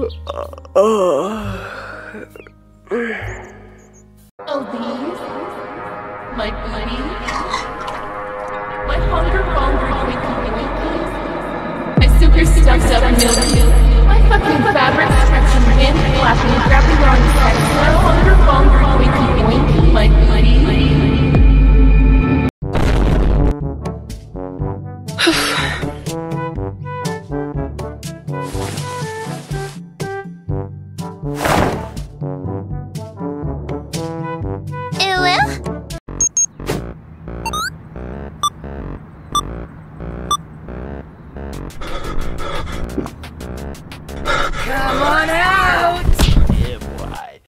Oh, these? My booty? My hungry Twinkie Winkies? My super stuffed up milky? My fucking fabric stretching wind flapping, grabbing on sex? My hungry Twinkie Winkie? My booty? Come on out!